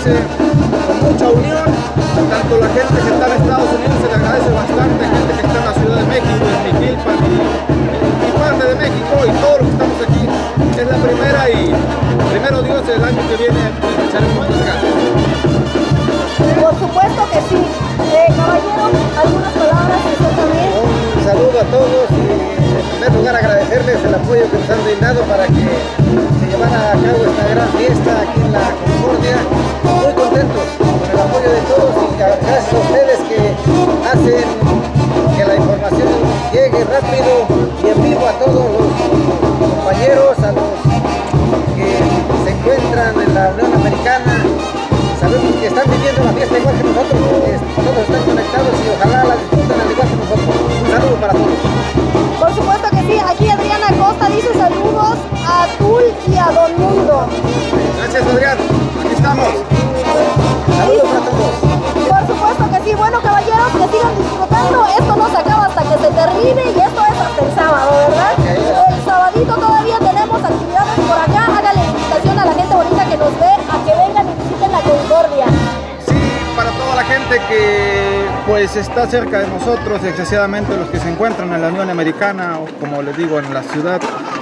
hace con mucha unión. Tanto la gente que está en Estados Unidos se le agradece bastante, gente que está en la Ciudad de México, en Miquilpan y parte de México, y todos los que estamos aquí. Es la primera y primero Dios, el año que viene pues echaremos más ganas. Por supuesto que sí. Caballero, algunas palabras usted también. Un saludo a todos y en primer lugar agradecerles el apoyo que nos han brindado para que se llevara a cabo esta gran fiesta aquí en la Concordia. Muy contentos con el apoyo de todos y gracias a ustedes que hacen que la información llegue rápido y en vivo a todos los compañeros, a los que se encuentran en la Unión Americana. Sabemos que están viviendo la fiesta igual que nosotros, porque todos están conectados y ojalá la disfruten al igual que nosotros. Un saludo para todos. Por supuesto que sí. Aquí Adriana Costa dice saludos a Tul y a Don Mundo. Gracias, Adrián. Aquí estamos. Saludos para todos. Por supuesto que sí. Bueno, caballeros, que sigan disfrutando. Esto no se acaba hasta que se termine y esto es hasta el sábado, ¿verdad? El sabadito todavía tenemos actividades por acá. Hágale invitación a la gente bonita que nos ve a que vengan y visiten la Concordia. Sí, para toda la gente que pues está cerca de nosotros, desgraciadamente los que se encuentran en la Unión Americana o como les digo en la ciudad,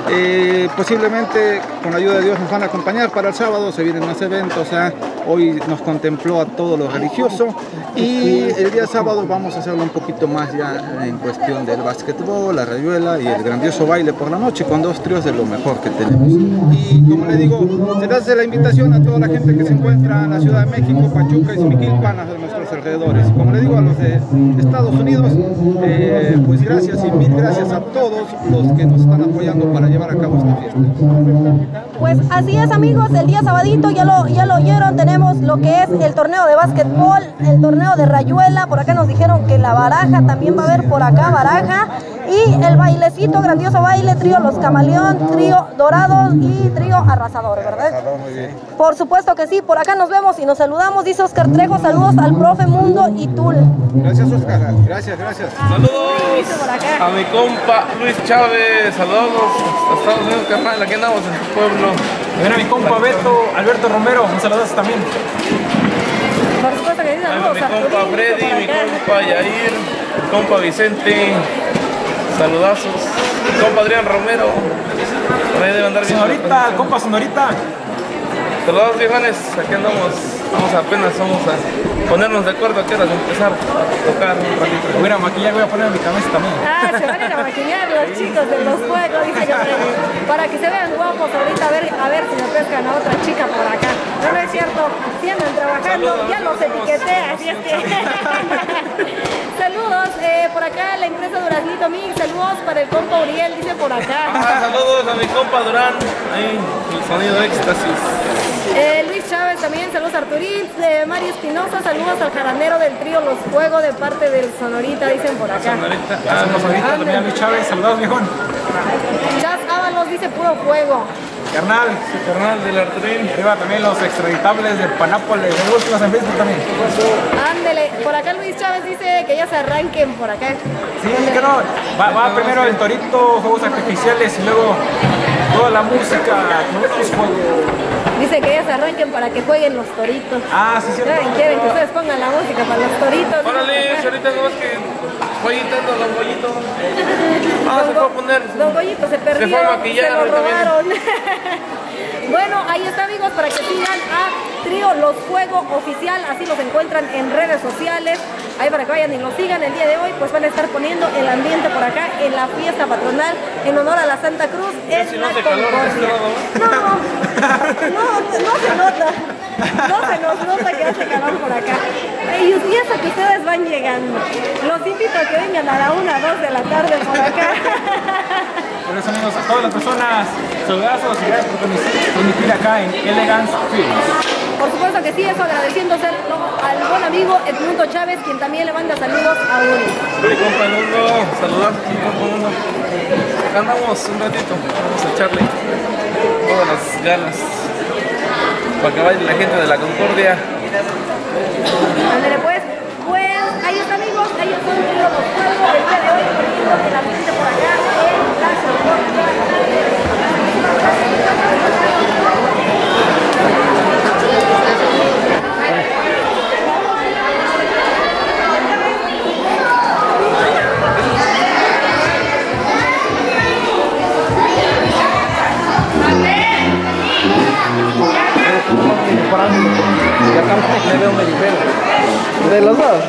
posiblemente con la ayuda de Dios nos van a acompañar para el sábado. Se vienen más eventos, hoy nos contempló a todo lo religioso y el día sábado vamos a hacerlo un poquito más ya en cuestión del básquetbol, la rayuela y el grandioso baile por la noche con 2 tríos de lo mejor que tenemos. Y como le digo, se le hace la invitación a toda la gente que se encuentra en la Ciudad de México, Pachuca y Miquilpan, de nuestros alrededores. Como le digo a los de Estados Unidos, pues gracias y mil gracias a todos los que nos están apoyando para llevar a cabo esta fiesta. Pues así es, amigos, el día sabadito ya lo oyeron, tenemos lo que es el torneo de básquetbol, el torneo de rayuela, por acá nos dijeron que la baraja, también va a haber por acá baraja, y el bailecito, grandioso baile, trío Los Camaleón, trío Dorados y trío Arrasador, ¿verdad? Arrasador, muy bien. Por supuesto que sí, por acá nos vemos y nos saludamos, dice Oscar Trejo, saludos al profe Mundo y Tul. Gracias, Oscar, gracias, gracias. Saludos a mi compa Luis Chávez, saludos a Estados Unidos, carnal, aquí andamos en tu pueblo. Mira a mi compa Alberto Romero, un saludo también. Por supuesto que sí, saludos Mi compa Freddy, mi compa Yair, mi compa Vicente, saludazos. Mi compa Adrián Romero, por ahí debe andar bien. Sonorita, compa Sonorita. Saludos, viejones, aquí andamos, apenas vamos a ponernos de acuerdo a qué horas empezar a tocar un ratito. Voy a ir a maquillar, voy a poner mi camisa también. Ah, se van a ir a maquillar los chicos de los juegos, dice yo, para que se vean guapos ahorita, a ver si nos pescan a otra chica por acá. No, no es cierto, si andan trabajando, ya los etiqueté, así es que... Saludos, por acá la empresa Duraznito Mix, saludos para el compa Uriel, dice por acá. Saludos a mi compa Durán, ahí, el sonido éxtasis. Luis Chávez también, saludos a Arturil, Mario Espinosa, saludos al jarandero del trío Los Fuego de parte del Sonorita, dicen por acá. Sonorita. Sonorita también a Luis Chávez, saludos viejón. Chas Ábalos dice puro fuego. Carnal, Carnal del Arturín. arriba también los extraditables de Panápolis, de búsquedas en Facebook también. Ándele, por acá Luis Chávez dice que ya se arranquen por acá. Sí, que no, va primero el torito, fuegos artificiales y luego toda la música, los fuegos. Dice que ya se arranquen para que jueguen los toritos. Ah, sí, cierto. Quieren que ustedes pongan la música para los toritos. Órale, ahorita no es que jueguitando Don Goyito. Se fue a poner. Don Goyito se perdió, se fue a maquillar, se lo ahorita viene. robaron. Bueno, ahí está, amigos, para que sigan a Trío Los Fuego Oficial, así los encuentran en redes sociales. Ahí para que vayan y los sigan. El día de hoy pues van a estar poniendo el ambiente por acá en la fiesta patronal en honor a la Santa Cruz en Si la no hace calor de este Concordia. lado, No se nota. No se nos nota que hace calor por acá. Y hasta que ustedes van llegando. Los invito a que vengan a la 1, 2 de la tarde por acá. Por eso, amigos, a todas las personas, saludazos y gracias por transmitir acá en Elegance Films. Por supuesto que sí, eso agradeciéndose al buen amigo Edmundo Chávez, quien también le manda saludos a Uri. Mi compa Mundo, saludazos, mi compa Mundo. Acá andamos un ratito, vamos a echarle todas las ganas para que baile la gente de la Concordia. Ándale pues, ahí está, amigos, ellos son los juegos del día de hoy, perdiendo que la gente por acá en la Concordia. De los dos.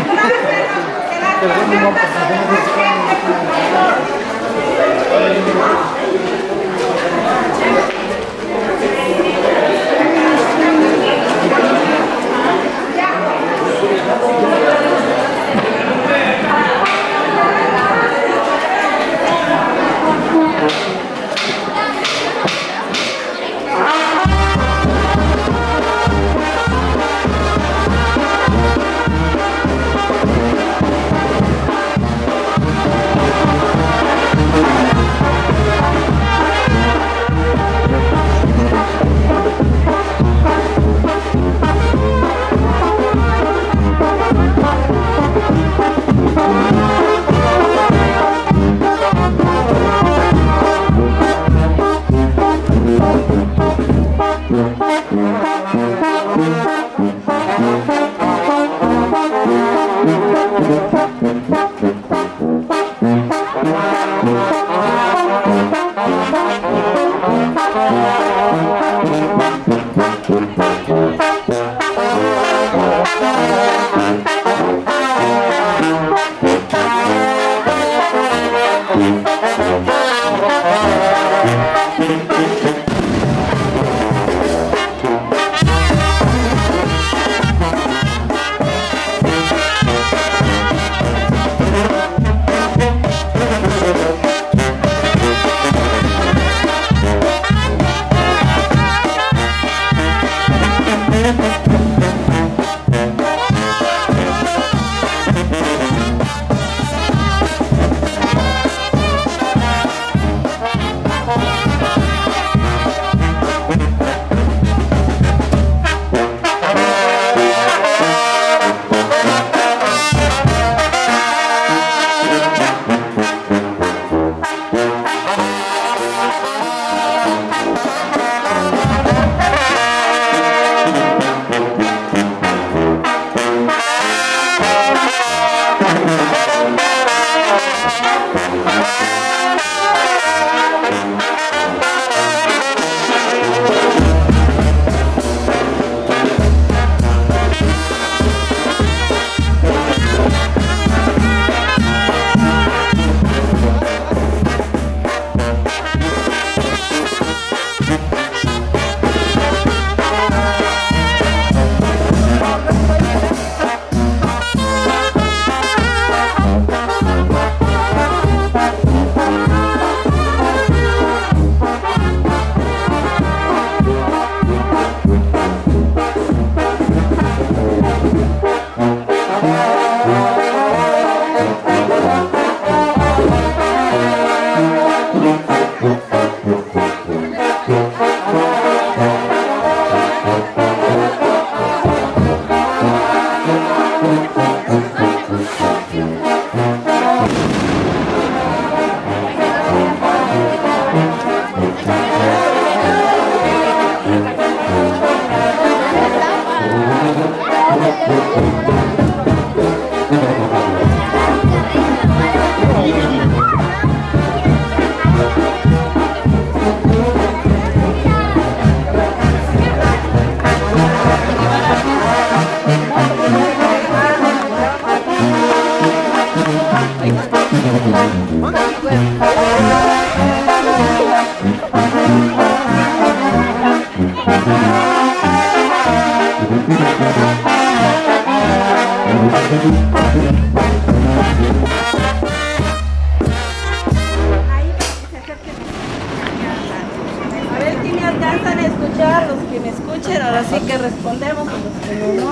A ver si me alcanzan a escuchar, los que me escuchen, ahora sí que respondemos, los que no.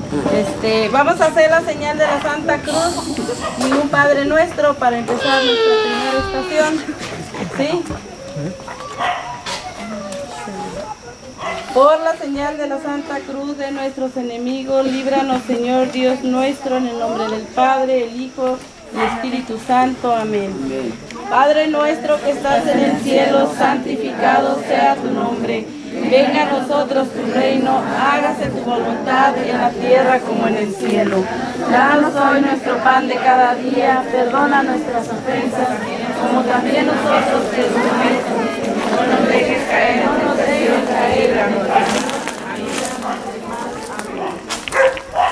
Vamos a hacer la señal de la Santa Cruz y un Padre Nuestro para empezar nuestra primera estación. ¿Sí? Por la señal de la Santa Cruz de nuestros enemigos, líbranos, Señor Dios nuestro, en el nombre del Padre, el Hijo y el Espíritu Santo. Amén. Padre nuestro que estás en el cielo, santificado sea tu nombre. Venga a nosotros tu reino, hágase tu voluntad en la tierra como en el cielo. Danos hoy nuestro pan de cada día, perdona nuestras ofensas, como también nosotros perdonamos. No nos dejes caer, no nos dejes caer. Amén.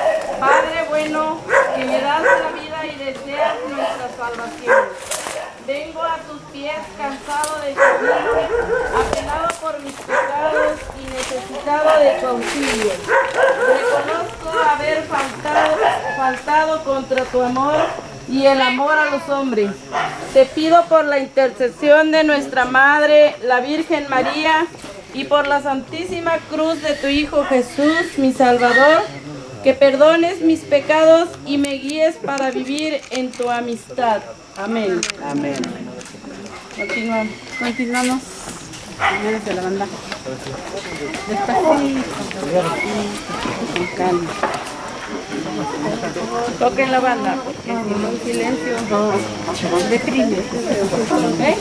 cansado de vivir, apenado por mis pecados y necesitado de tu auxilio. Reconozco haber faltado contra tu amor y el amor a los hombres. Te pido por la intercesión de nuestra Madre, la Virgen María, y por la Santísima Cruz de tu Hijo Jesús, mi Salvador, que perdones mis pecados y me guíes para vivir en tu amistad. Amén. Amén. Continuamos. De la banda. Despacito. Con calma. Toquen la banda, porque si no en silencio deprime. ¿Eh?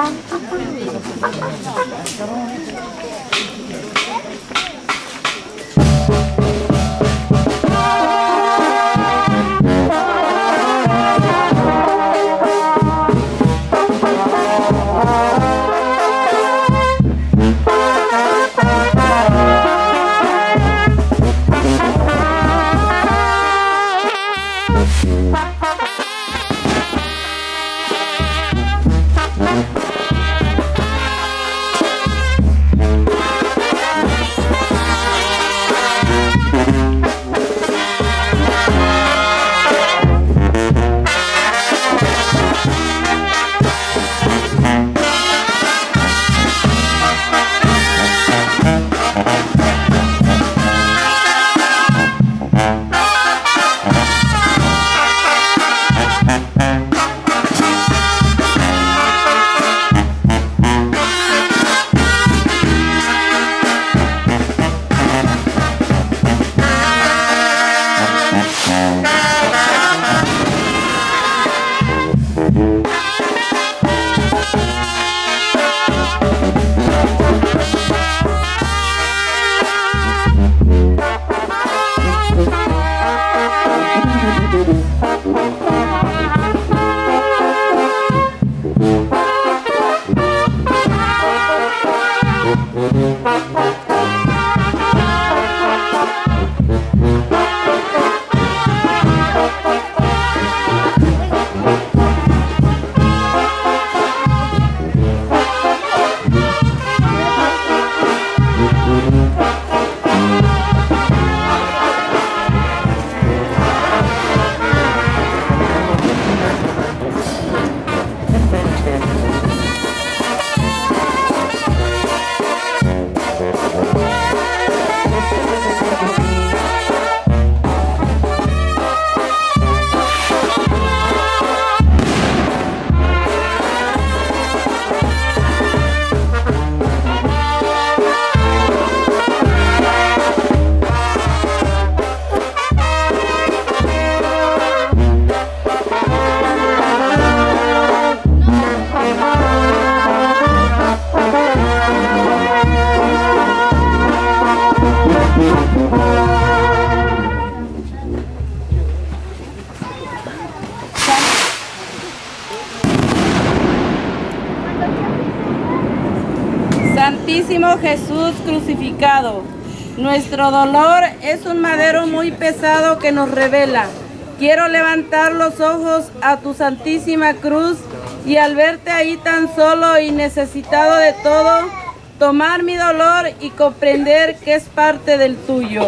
Santísimo Jesús crucificado, nuestro dolor es un madero muy pesado que nos revela. Quiero levantar los ojos a tu Santísima Cruz y al verte ahí tan solo y necesitado de todo, tomar mi dolor y comprender que es parte del tuyo.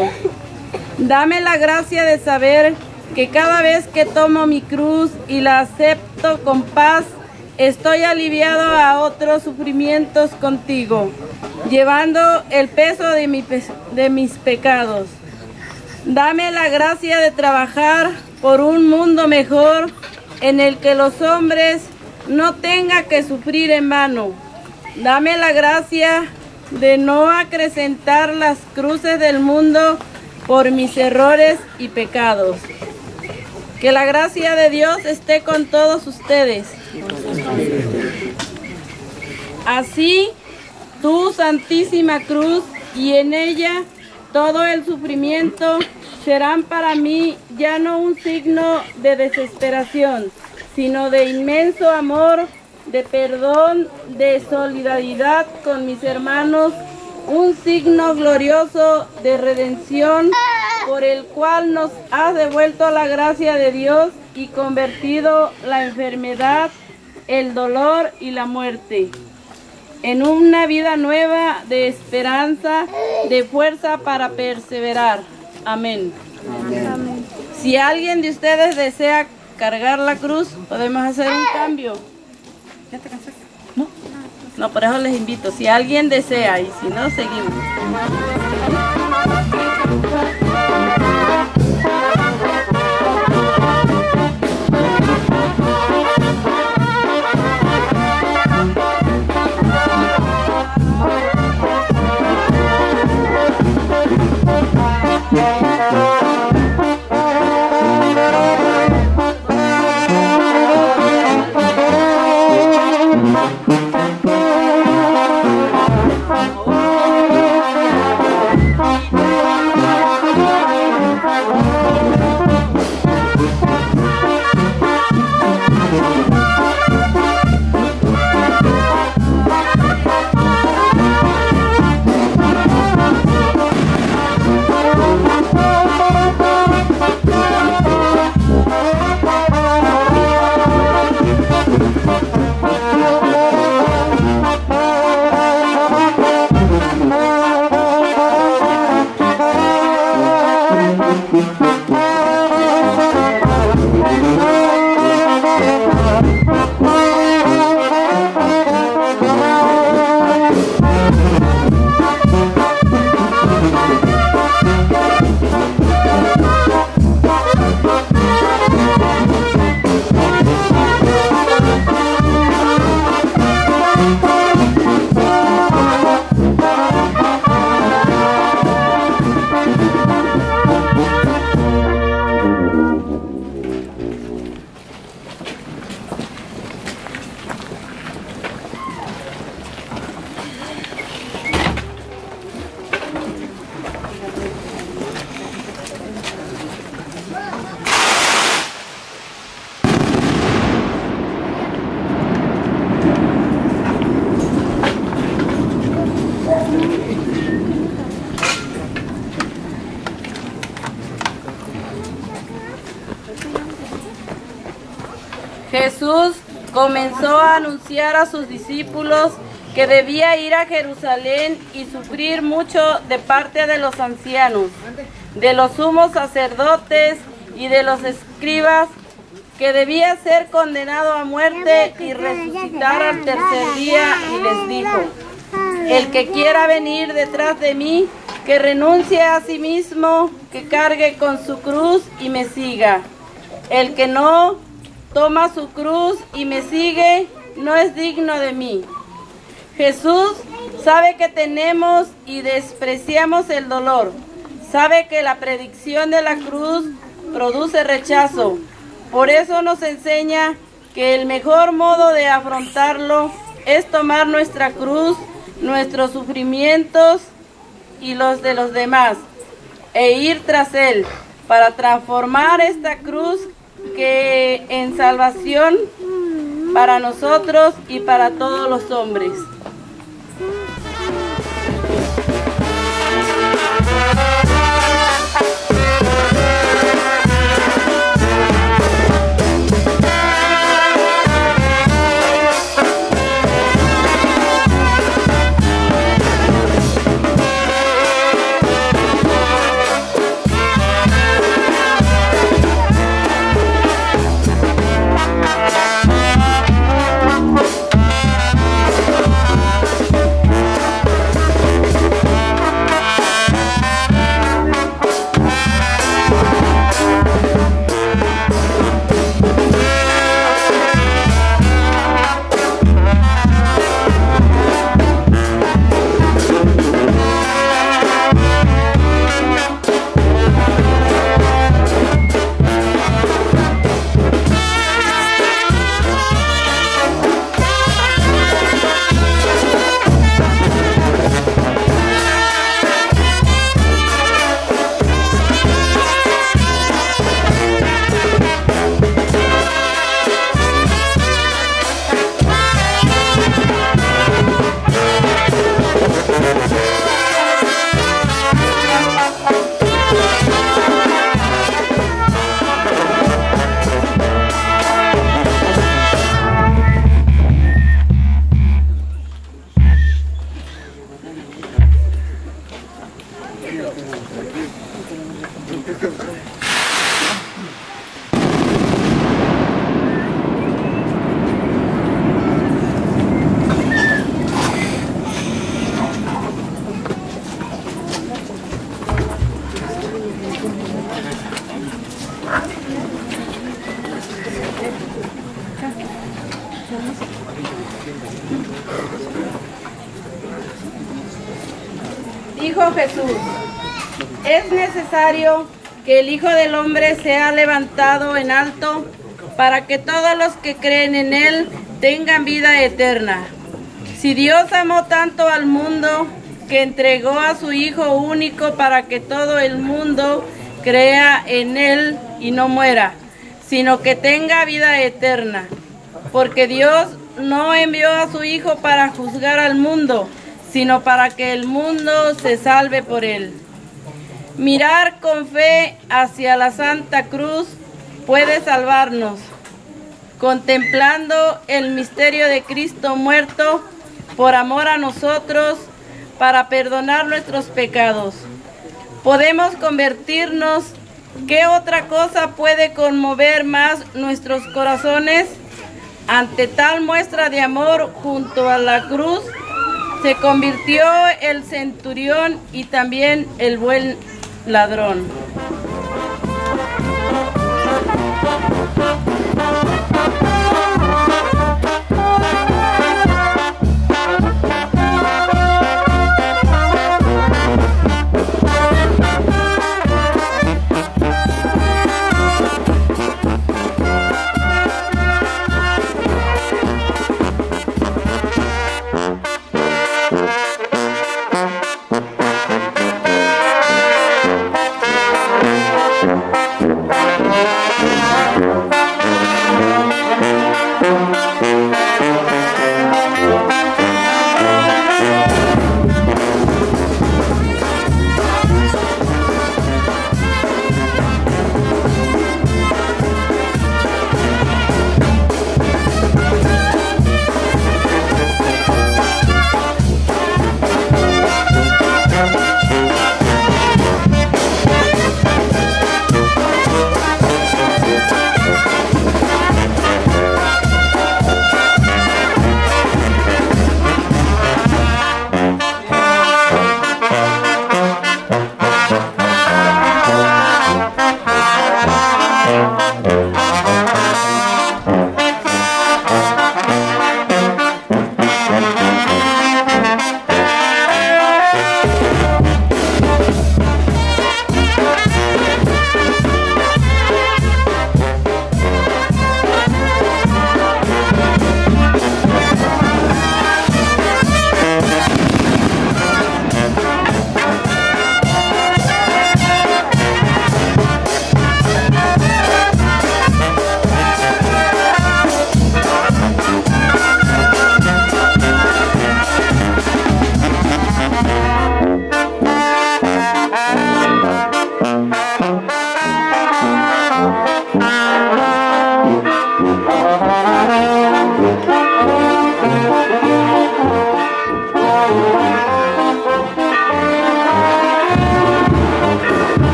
Dame la gracia de saber que cada vez que tomo mi cruz y la acepto con paz, estoy aliviado a otros sufrimientos contigo, llevando el peso de mis pecados. Dame la gracia de trabajar por un mundo mejor en el que los hombres no tengan que sufrir en vano. Dame la gracia de no acrecentar las cruces del mundo por mis errores y pecados. Que la gracia de Dios esté con todos ustedes. Así, tu Santísima Cruz y en ella todo el sufrimiento serán para mí ya no un signo de desesperación, sino de inmenso amor, de perdón, de solidaridad con mis hermanos, un signo glorioso de redención por el cual nos ha devuelto la gracia de Dios y convertido la enfermedad el dolor y la muerte, en una vida nueva de esperanza, de fuerza para perseverar. Amén. Amén. Si alguien de ustedes desea cargar la cruz, podemos hacer un cambio. ¿Ya te cansaste? No. No, por eso les invito. Si alguien desea, y si no, seguimos. Jesús comenzó a anunciar a sus discípulos que debía ir a Jerusalén y sufrir mucho de parte de los ancianos, de los sumos sacerdotes y de los escribas, que debía ser condenado a muerte y resucitar al tercer día, y les dijo: el que quiera venir detrás de mí, que renuncie a sí mismo, que cargue con su cruz y me siga. El que no toma su cruz y me sigue, no es digno de mí. Jesús sabe que tenemos y despreciamos el dolor. Sabe que la predicción de la cruz produce rechazo. Por eso nos enseña que el mejor modo de afrontarlo es tomar nuestra cruz, nuestros sufrimientos y los de los demás, e ir tras Él para transformar esta cruz que en salvación para nosotros y para todos los hombres. dijo Jesús: es necesario que el Hijo del Hombre sea levantado en alto para que todos los que creen en Él tengan vida eterna. Si Dios amó tanto al mundo que entregó a su Hijo único para que todo el mundo crea en Él y no muera, sino que tenga vida eterna. Porque Dios no envió a su Hijo para juzgar al mundo, sino para que el mundo se salve por Él. Mirar con fe hacia la Santa Cruz puede salvarnos. Contemplando el misterio de Cristo muerto por amor a nosotros, para perdonar nuestros pecados, podemos convertirnos. ¿Qué otra cosa puede conmover más nuestros corazones? Ante tal muestra de amor, junto a la cruz se convirtió el centurión y también el buen ladrón.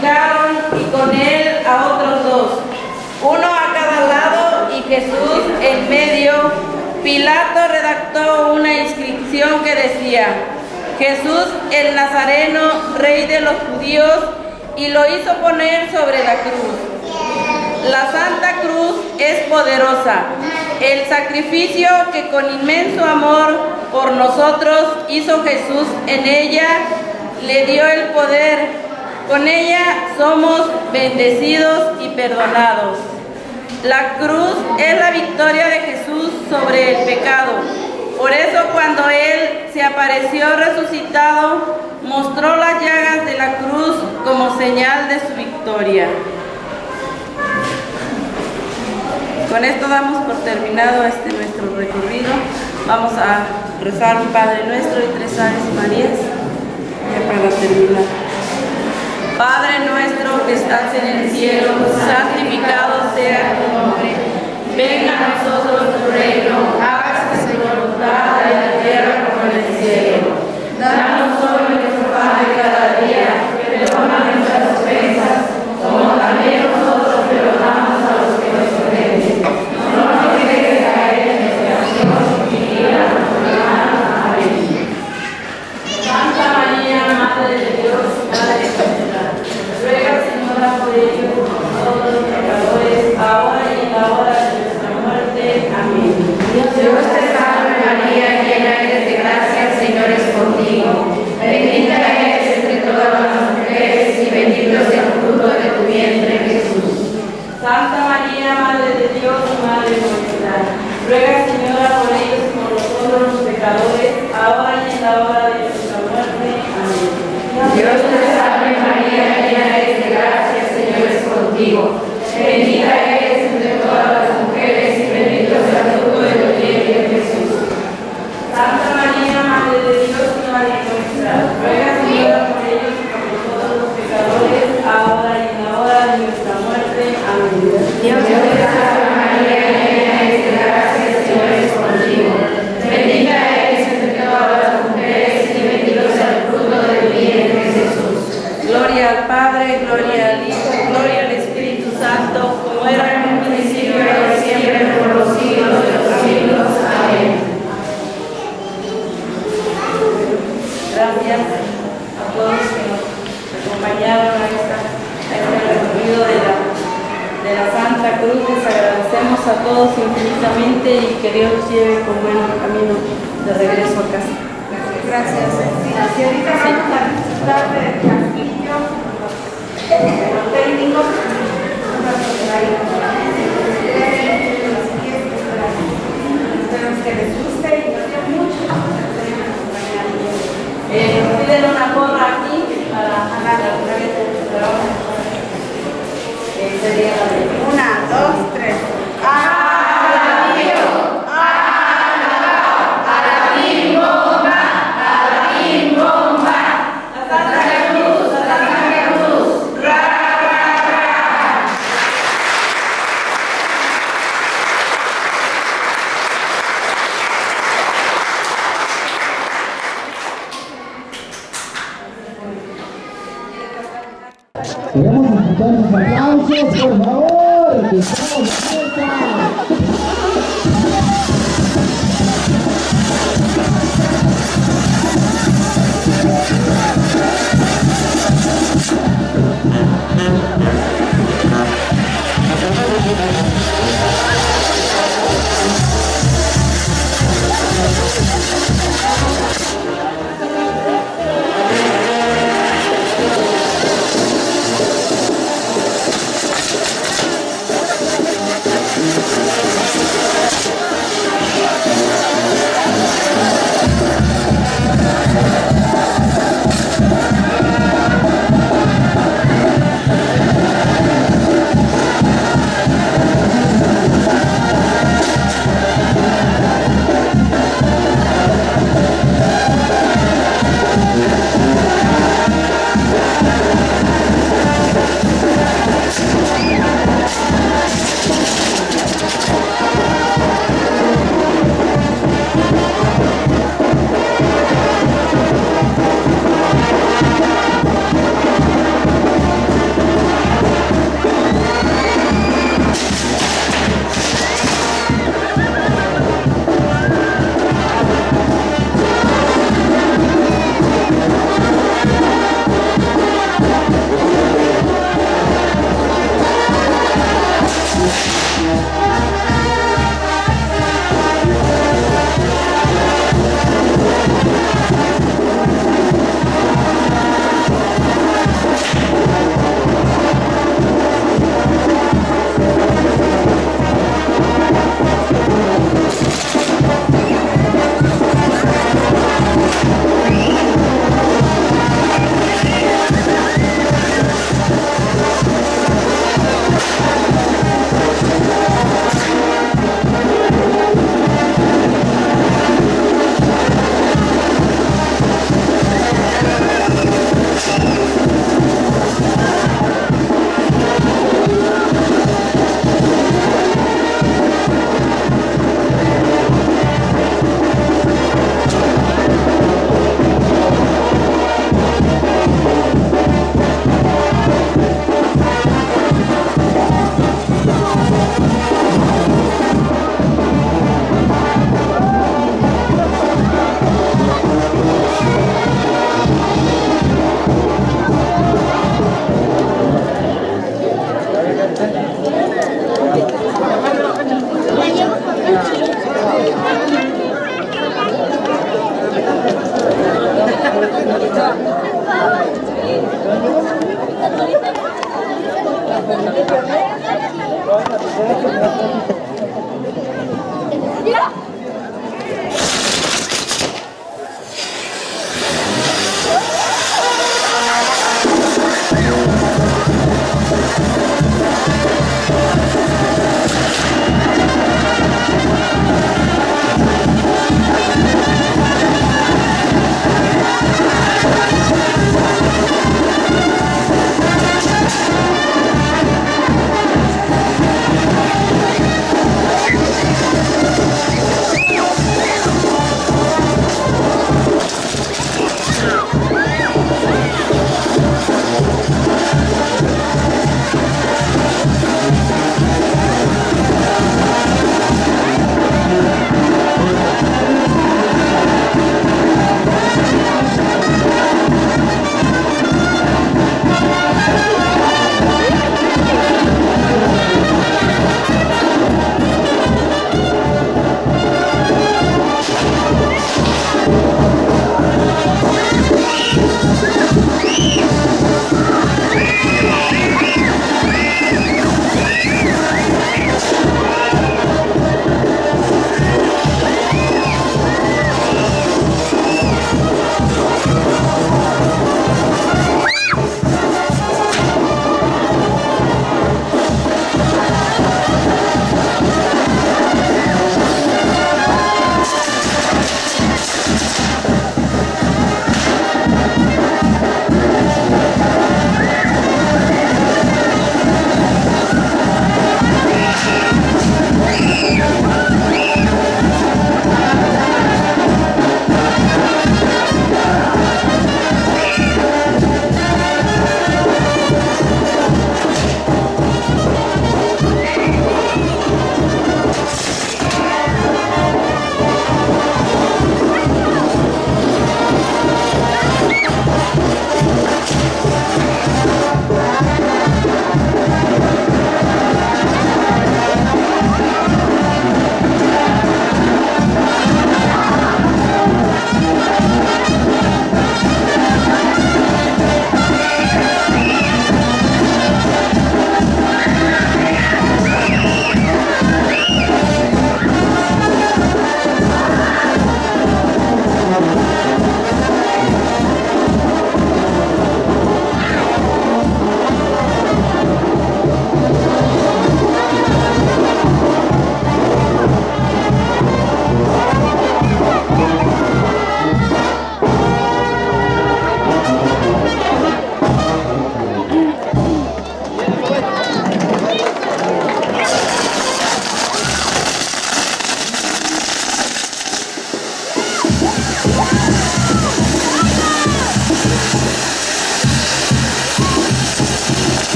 crucificaron y con él a otros dos, uno a cada lado y Jesús en medio. Pilato redactó una inscripción que decía: Jesús el Nazareno, Rey de los judíos, y lo hizo poner sobre la cruz. La Santa Cruz es poderosa. El sacrificio que con inmenso amor por nosotros hizo Jesús en ella, le dio el poder. Con ella somos bendecidos y perdonados. La cruz es la victoria de Jesús sobre el pecado. Por eso cuando Él se apareció resucitado, mostró las llagas de la cruz como señal de su victoria. Con esto damos por terminado nuestro recorrido. Vamos a rezar un Padre Nuestro y 3 Aves Marías ya para terminar. Padre nuestro que estás en el cielo, santificado sea tu nombre. Venga a nosotros tu reino, hágase tu voluntad en la tierra como en el cielo. Danos hoy nuestro pan de cada día, perdona nuestras ofensas, como también nosotros perdonamos a los que nos ofenden. No nos dejes caer en tentación y líbranos del mal. Amén. Santa María, Madre de Dios, Madre nuestra, ruega, Señora, por ellos, por todos los pecadores, ahora y en la hora de nuestra muerte. Amén. Dios te salve María, llena eres de gracia, el Señor es contigo. Bendita eres entre todas las mujeres y bendito es el fruto de tu vientre, Jesús. Santa María, Madre de Dios, Madre nuestra, ruega, Señora, por ellos y por nosotros los pecadores, ahora y en la hora de nuestra muerte. Amén. Dios te salve María, llena eres de gracia, el Señor es contigo. Bendita eres entre todas las mujeres y bendito es el fruto de tu vientre, Jesús. Santa María, Madre de Dios y Madre nuestra, ruega, Señora, por ellos y por nosotros los pecadores, ahora y en la hora de nuestra muerte. Amén. Dios te salve María, llena eres de gracia, el Señor es contigo. Bendita eres entre todas las mujeres y bendito es el fruto de tu vientre, Jesús. Gloria al Padre, gloria al Hijo, gloria al Espíritu Santo, como era en un principio, ahora y siempre, por los siglos de los siglos. Amén. Gracias a todos que nos acompañaron a este recorrido de la Santa Cruz. Les agradecemos a todos infinitamente y que Dios los lleve con buen camino de regreso a casa. Gracias. Y ahorita vamos a disfrutar del castillo técnico. Esperamos que les guste y nos dio mucho. Nos piden una porra aquí para ganar otra vez el trabajo. Sería la de 1, 2, 3. Queremos escuchar sus aplausos, por favor, que estamos de fiesta.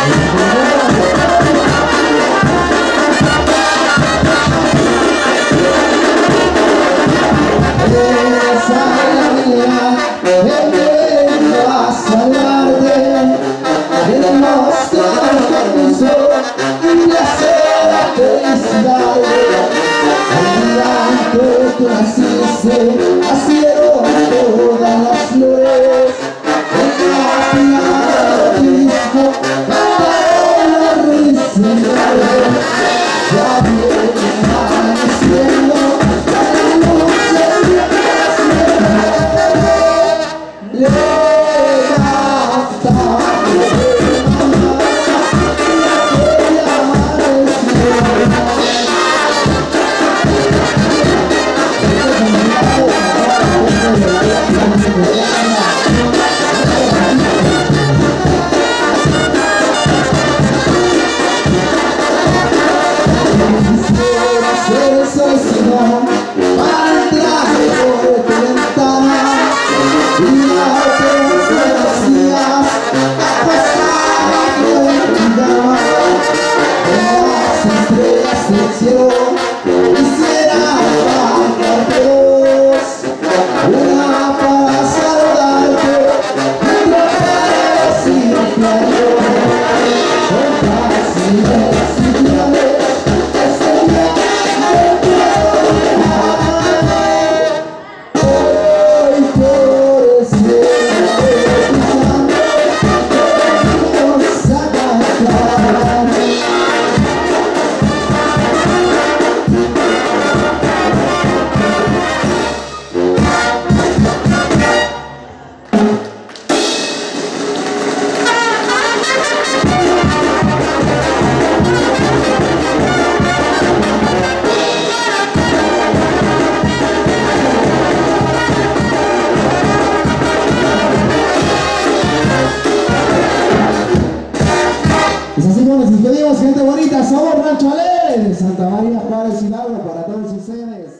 Pues así como nos despedimos, gente bonita, somos Rancho Alegre, Santa María Juárez Hidalgo, para todos ustedes.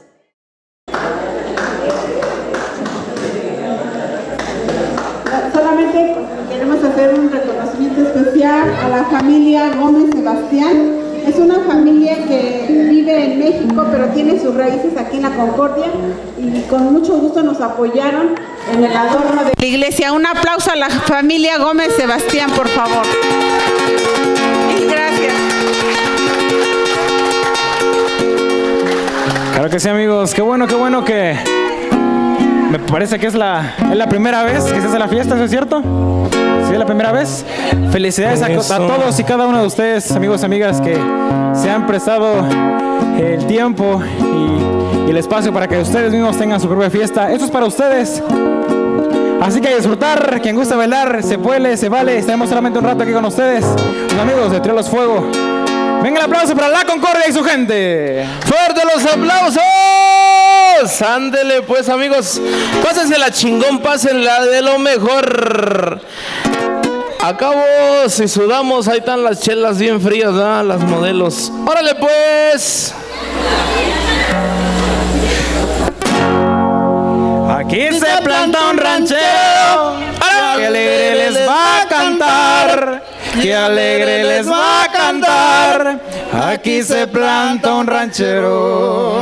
Solamente queremos hacer un reconocimiento especial a la familia Gómez Sebastián. Es una familia que vive en México, pero tiene sus raíces aquí en la Concordia y con mucho gusto nos apoyaron en el adorno de la iglesia. Un aplauso a la familia Gómez Sebastián, por favor. Mil gracias. Claro que sí, amigos. Qué bueno que... Me parece que es la primera vez que se hace la fiesta, ¿eso es cierto? Sí, es la primera vez. Felicidades a todos y cada uno de ustedes, amigos y amigas, que se han prestado el tiempo y el espacio para que ustedes mismos tengan su propia fiesta. Esto es para ustedes. Así que a disfrutar. Quien gusta bailar, se puede, se vale. Estaremos solamente un rato aquí con ustedes, los amigos de Trío Los Fuego. Venga el aplauso para la Concordia y su gente. ¡Fuerte los aplausos! Ándele pues, amigos, pásensela chingón, pásenla de lo mejor. Acabo, si sudamos, ahí están las chelas bien frías, ¿verdad? Las modelos. ¡Órale pues! Aquí se planta un ranchero, que alegre les va a cantar, que alegre les va a cantar. Aquí se planta un ranchero.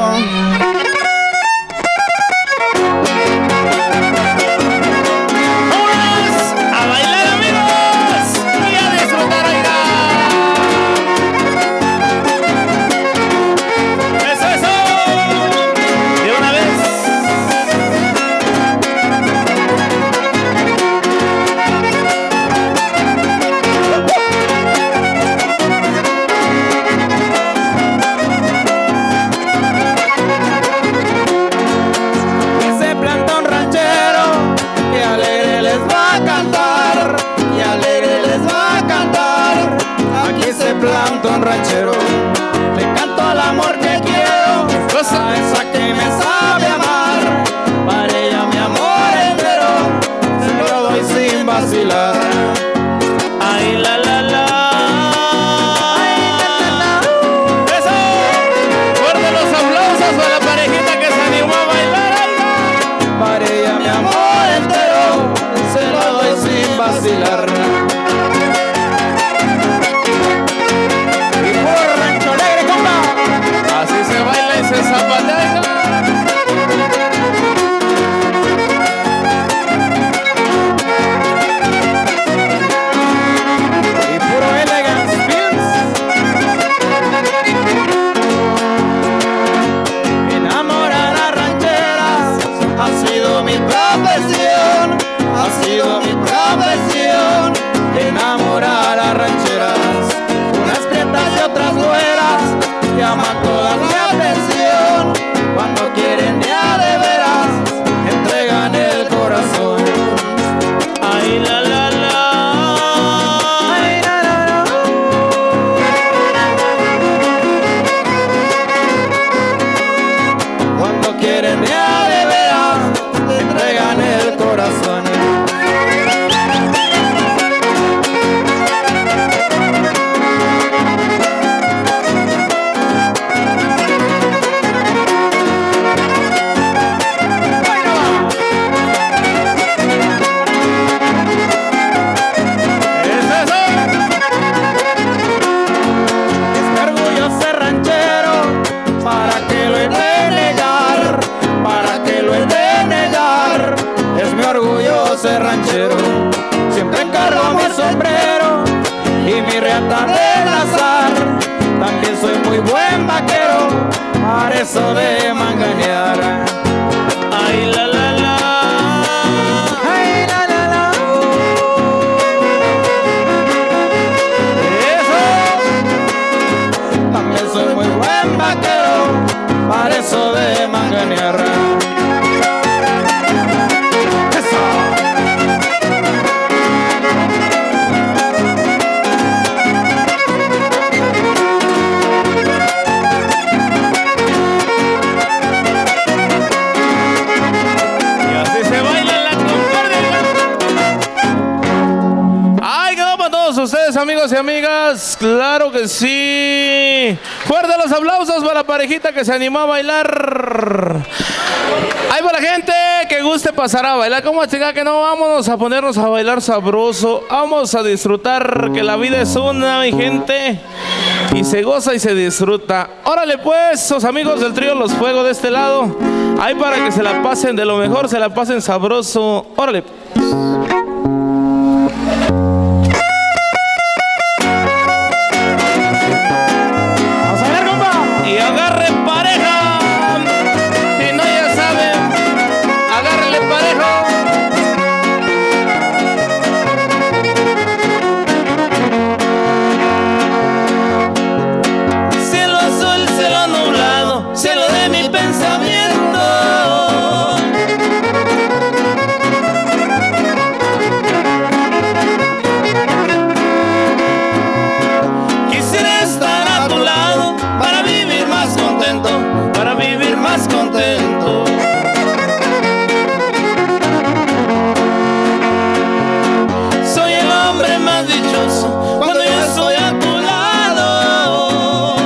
Un ranchero, le canto al amor que quiero, cosa esa que me sabe amar. Para ella mi amor entero, se lo doy sin vacilar. Ay, la, la, la. Ay, la, la, la. Eso, fuerte los aplausos a la parejita que se animó a bailar. Ay, para ella mi amor entero, se lo doy sin vacilar. vuelta del azar. También soy muy buen vaquero, para eso de manganear. Ay, la, la, la. Ay, la, la, la. Eso. También soy muy buen vaquero, para eso de manganear. Ustedes, amigos y amigas, claro que sí. Fuerte los aplausos para la parejita que se animó a bailar. Hay para la gente que guste pasar a bailar. Como chica que no, vámonos a ponernos a bailar sabroso. Vamos a disfrutar, que la vida es una, mi gente, y se goza y se disfruta. Órale pues, los amigos del trío Los Fuego de este lado. Hay para que se la pasen de lo mejor, se la pasen sabroso. Órale. Y agarren pareja, si no ya saben, agárrenle pareja. Cielo azul, cielo nublado, cielo de mi pensamiento. Quisiera estar a tu lado para vivir más contento, para vivir más contento. Soy el hombre más dichoso cuando yo estoy a tu lado.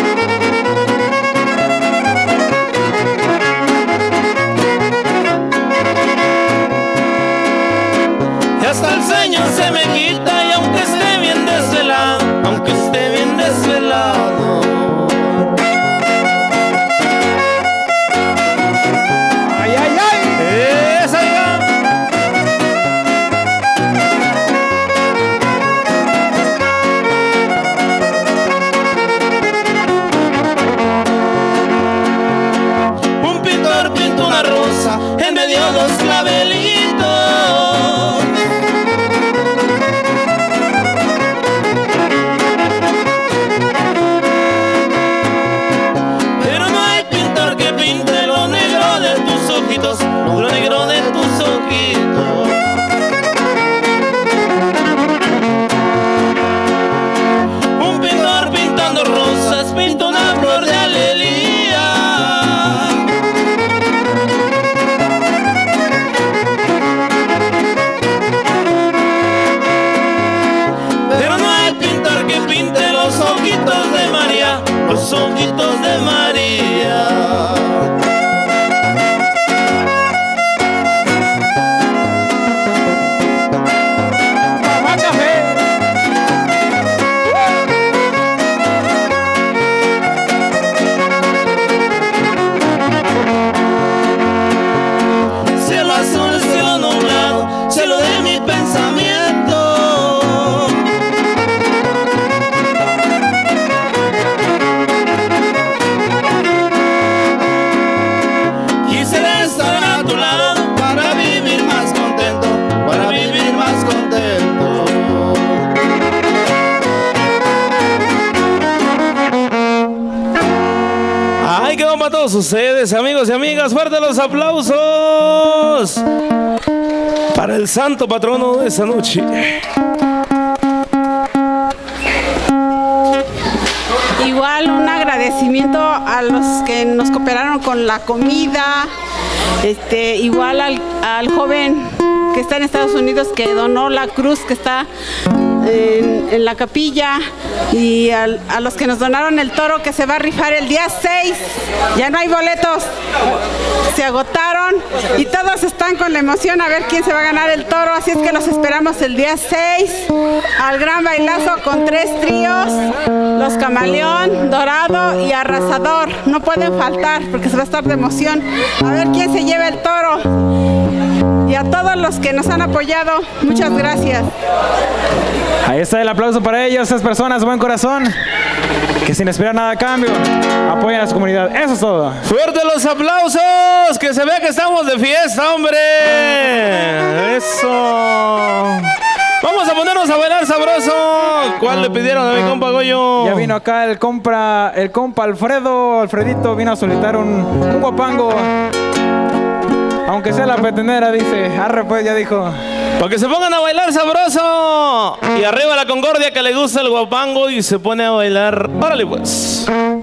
Y hasta el sueño se me quita, y aunque esté bien desvelado, aunque esté bien desvelado. Un pintor pintó una rosa en medio de los clavelitos. Pero no hay pintor que pinte lo negro de tus ojitos, lo negro de tus ojitos. Un pintor pintando rosas pinta una flor de alelía. Pero no hay pintor que pinte los ojitos de María, los ojitos de María. Cielo azul, cielo nublado, cielo de mi pensamiento. Quisiera estar a tu lado para vivir más contento, para vivir más contento. Ay, qué bomba a todos ustedes, amigos y amigas. Fuerte los aplausos para el santo patrono de esta noche. Igual un agradecimiento a los que nos cooperaron con la comida, igual al joven que está en Estados Unidos que donó la cruz que está en la capilla, y a los que nos donaron el toro que se va a rifar el día 6. Ya no hay boletos, se agotaron y todos están con la emoción a ver quién se va a ganar el toro, así es que los esperamos el día 6 al gran bailazo con 3 tríos, Los Camaleón, Dorado y Arrasador. No pueden faltar porque se va a estar de emoción a ver quién se lleva el toro. y a todos los que nos han apoyado, muchas gracias. Ahí está el aplauso para ellos, esas personas de buen corazón, que sin esperar nada a cambio, apoyan a su comunidad. Eso es todo. ¡Fuerte los aplausos! ¡Que se vea que estamos de fiesta, hombre! ¡Eso! Vamos a ponernos a bailar sabroso. ¿Cuál le pidieron a mi compa Goyo? Ya vino acá el compa Alfredo. Alfredito vino a solicitar un guapango. Aunque sea la petenera, dice. Arre pues, ya dijo. Para que se pongan a bailar sabroso. Y arriba la Concordia, que le gusta el guapango y se pone a bailar. ¡Órale pues!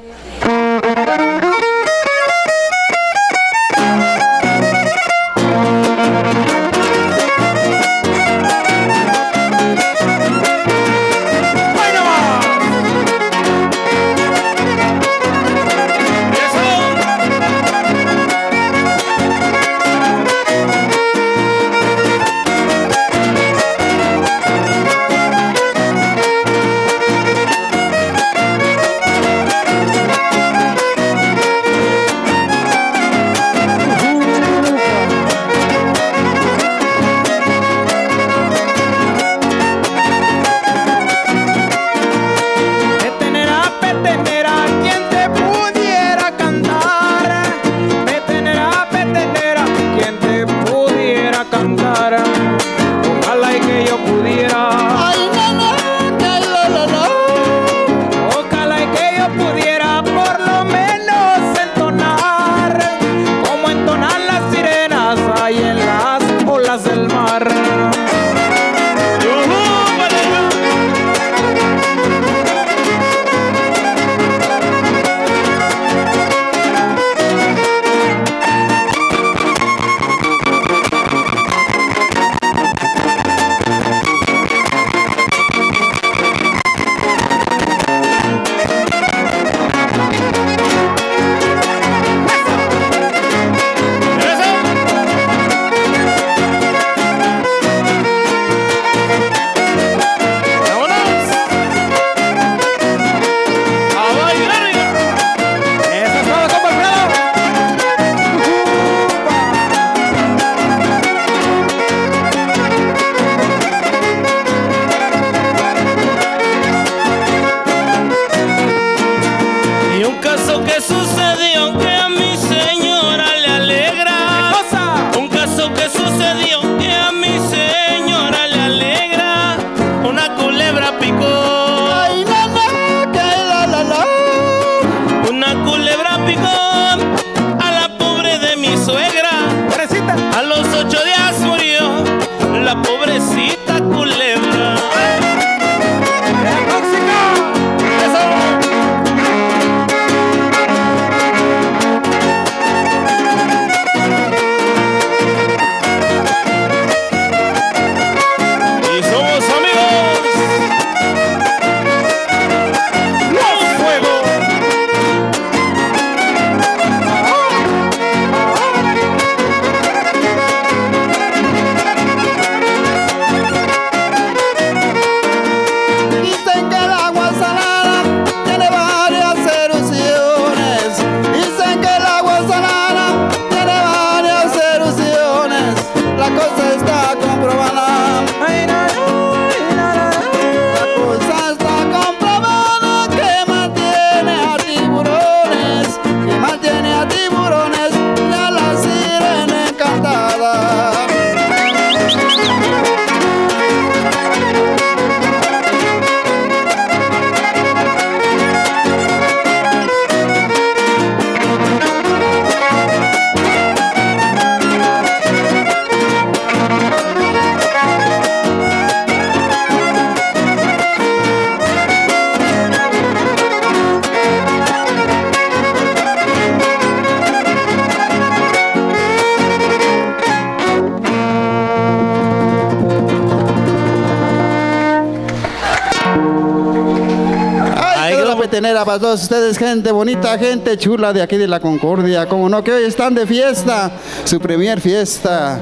Petenera para todos ustedes, gente bonita, gente chula de aquí de la Concordia, como no, que hoy están de fiesta, su primer fiesta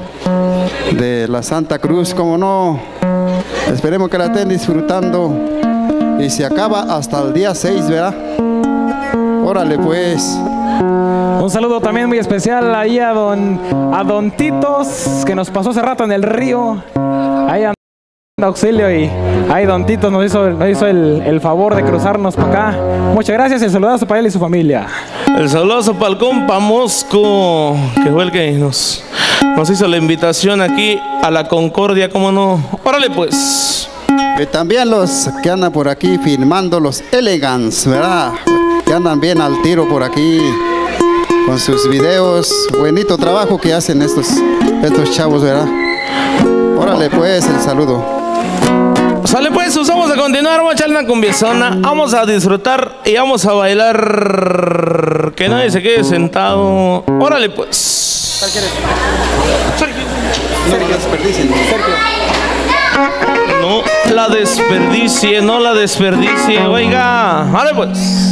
de la Santa Cruz, como no, esperemos que la estén disfrutando y se acaba hasta el día 6, ¿verdad? Órale pues. Un saludo también muy especial ahí a don Titos, que nos pasó hace rato en el río. Ahí anda auxilio y ahí don Titos nos hizo el favor de cruzarnos para acá. Muchas gracias y el saludazo para él y su familia. El saludazo para el compa Mosco, que fue el que nos hizo la invitación aquí a la Concordia, ¿cómo no? Órale pues. Y también los que andan por aquí filmando, los Elegants, ¿verdad? Que andan bien al tiro por aquí con sus videos. Bonito trabajo que hacen estos chavos, ¿verdad? Órale pues, el saludo. Sale pues, vamos a continuar, vamos a echarle una cumbiezona, vamos a disfrutar y vamos a bailar. Que nadie se quede sentado. Órale pues. No la desperdicie, no la desperdicie, oiga. Vale pues.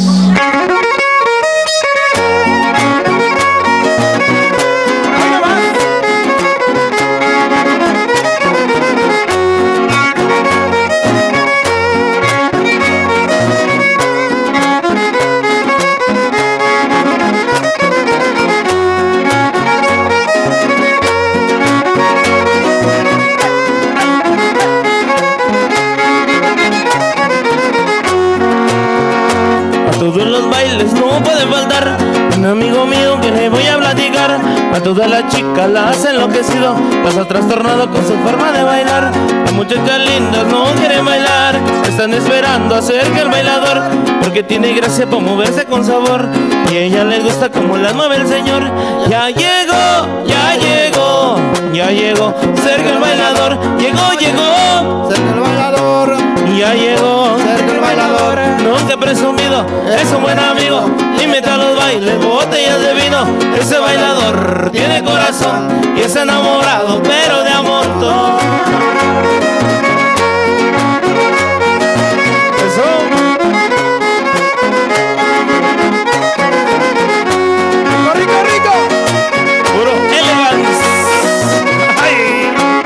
Todos los bailes no pueden faltar un amigo mío que le voy a platicar. A todas las chicas las ha enloquecido, las ha trastornado con su forma de bailar. Las muchachas lindas no quieren bailar, están esperando a ser el bailador, porque tiene gracia para moverse con sabor y a ella le gusta como las mueve el señor. Ya llegó, ya llegó, ya llegó Sergio el bailador. Llegó Sergio el bailador. Ya llegó Sergio el bailador. Nunca presumido, es un buen amigo, invita a los bailes, botellas de vino. Ese bailador tiene corazón y es enamorado, pero de a montón. Eso. Rico, rico, rico. Puro elegance. Ay.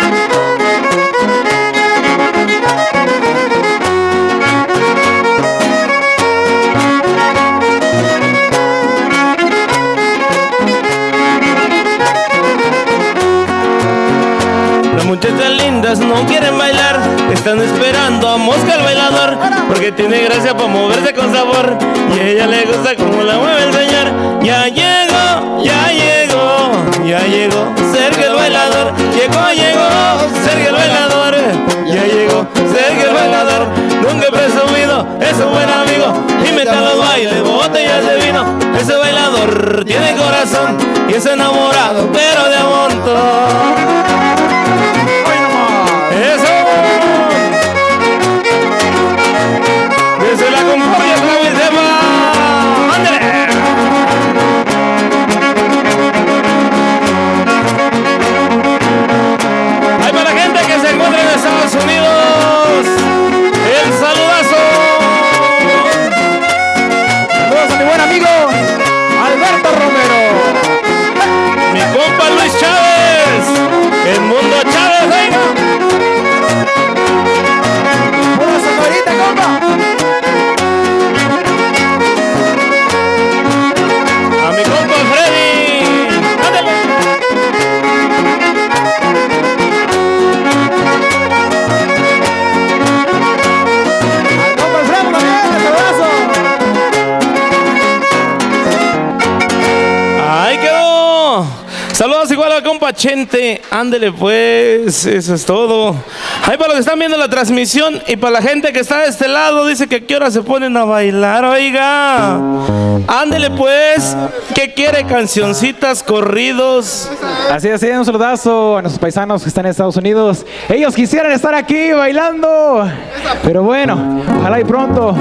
Muchachas lindas no quieren bailar, están esperando a Mosca el bailador, porque tiene gracia para moverse con sabor y a ella le gusta como la mueve el señor. Ya llegó, ya llegó, ya llegó Sergio el bailador. Llegó Sergio el bailador. Ya llegó Sergio el bailador. Nunca presumido, es un buen amigo, invita a los bailes, botellas de vino. Ese bailador tiene corazón y es enamorado, pero de a montón. ¡Eso! Desde la Concordia otra vez de más. ¡Ándale! Hay para la gente que se encuentra en Estados Unidos, el saludazo. Saludos a mi buen amigo Alberto Romero, mi compa Luis Chávez, el mundo Chávez, venga. A mi compa Freddy, ándale. Al compa Freddy también, el abrazo. Ahí quedó. Saludos igual al compa Chente. Ándele pues, eso es todo. Ahí para los que están viendo la transmisión y para la gente que está de este lado, dice que a qué hora se ponen a bailar, oiga. Ándele pues, ¿qué quiere? Cancioncitas, corridos. Así es, un saludazo a nuestros paisanos que están en Estados Unidos. Ellos quisieran estar aquí bailando, pero bueno, ojalá y pronto.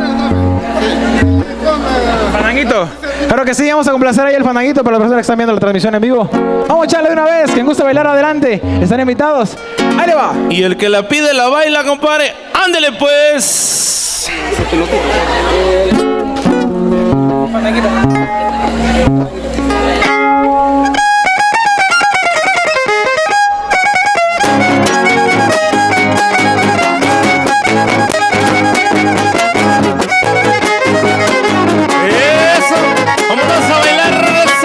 Fandanguito, claro que sí, vamos a complacer ahí el fandanguito para las personas que están viendo la transmisión en vivo. Vamos a echarle de una vez, quien gusta bailar adelante, están invitados. Ahí le va. Y el que la pide la baila, compadre. Ándele pues. Fandanguito. Eso, vámonos a bailar.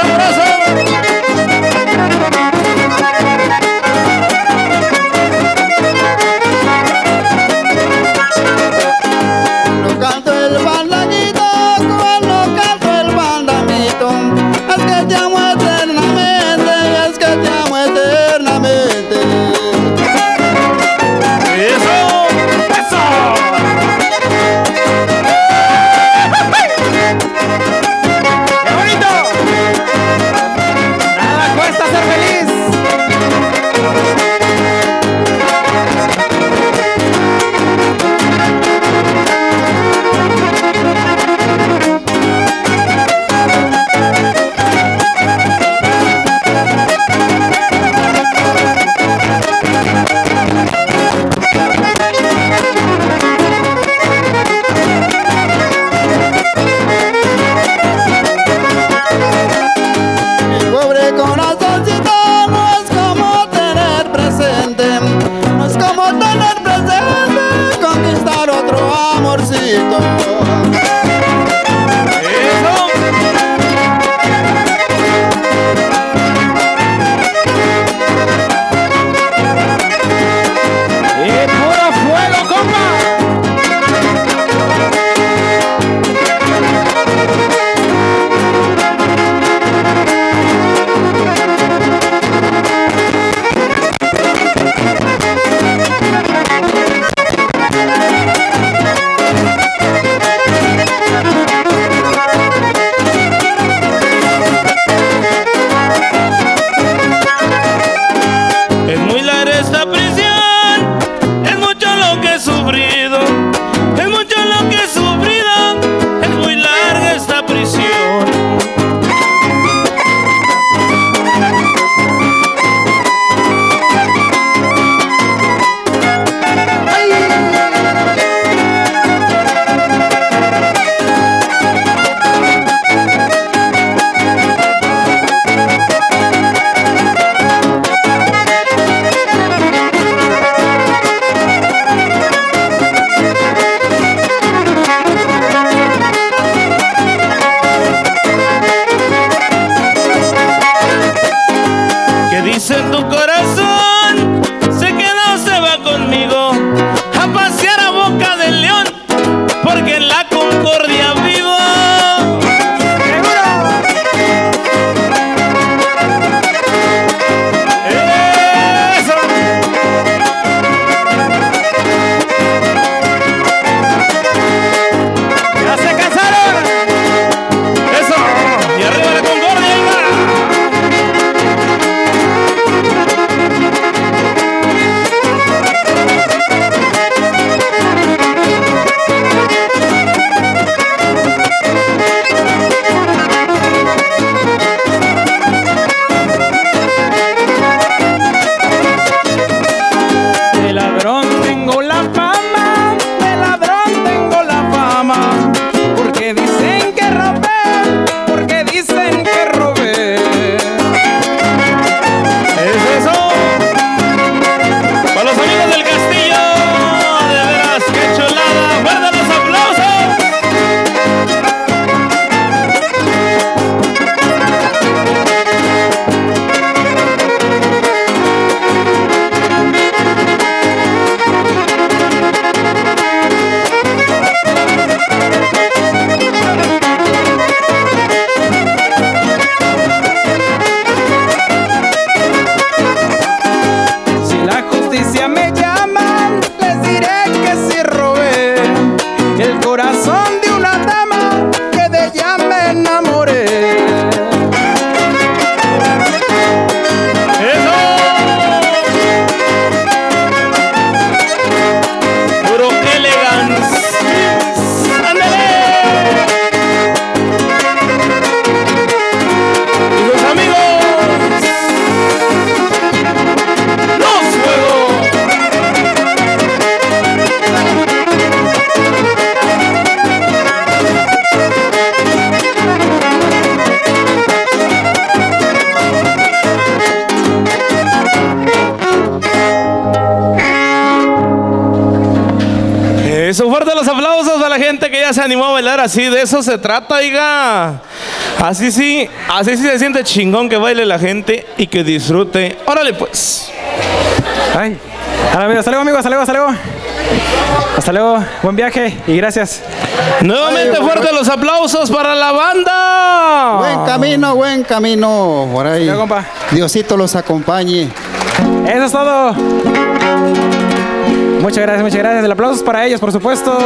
ya se animó a bailar así, de eso se trata, oiga. Así sí se siente chingón que baile la gente y que disfrute. Órale pues. Ay. Hasta luego, amigos, hasta luego, hasta luego. Hasta luego, buen viaje y gracias. Nuevamente fuertes los aplausos para la banda. Buen camino por ahí. Luego, compa. Diosito los acompañe. Eso es todo. Muchas gracias. El aplauso es para ellos, por supuesto.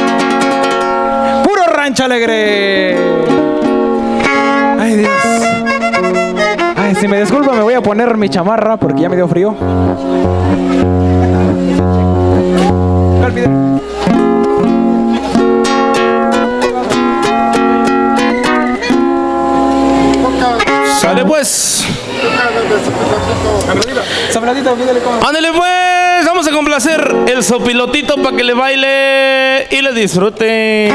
Puro Rancho Alegre. Ay, Dios. Ay, si me disculpa, me voy a poner mi chamarra porque ya me dio frío. No olviden. Sale pues. Sopladito, pídele cómo. Ándale pues, vamos a complacer el sopilotito para que le baile y le disfrute.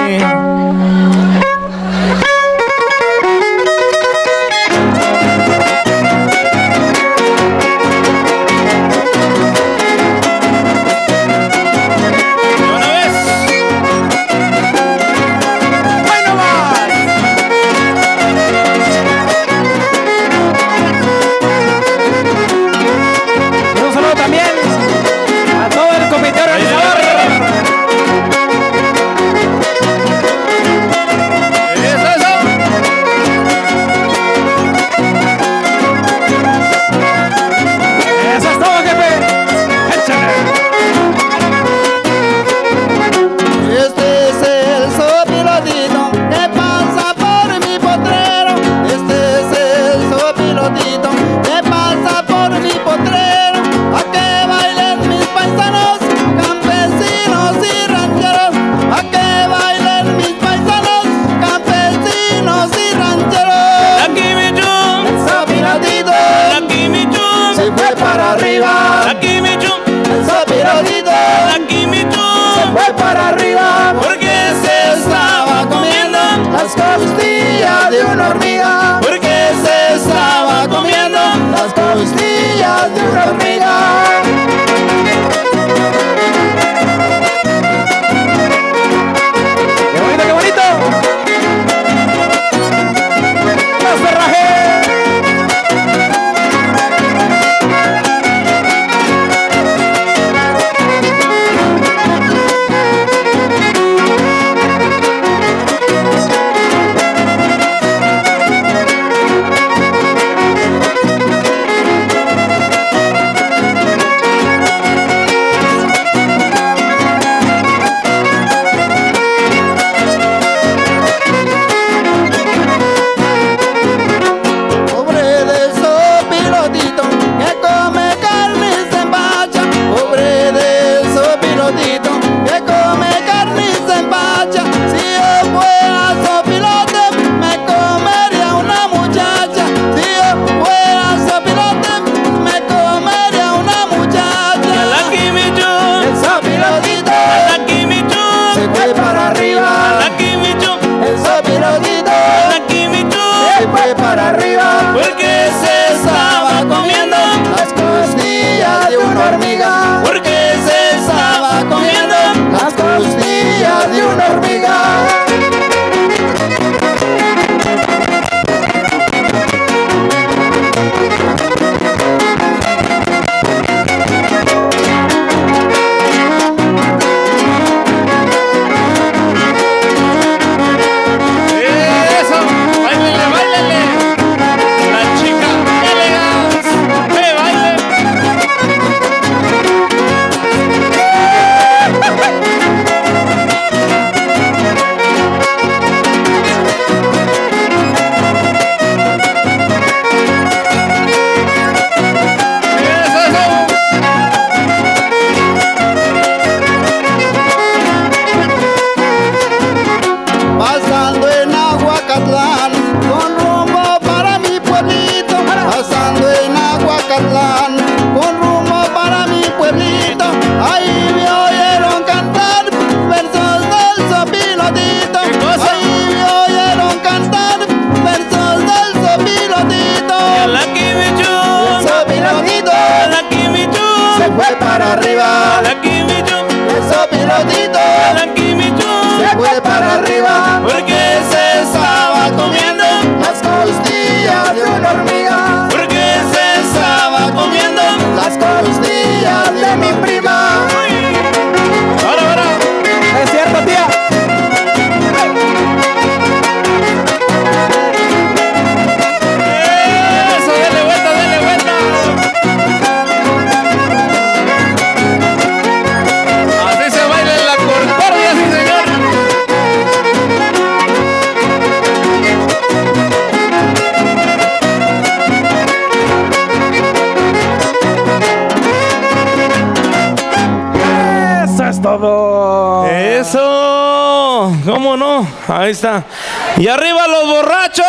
¿Cómo no? Ahí está. Y arriba los borrachos.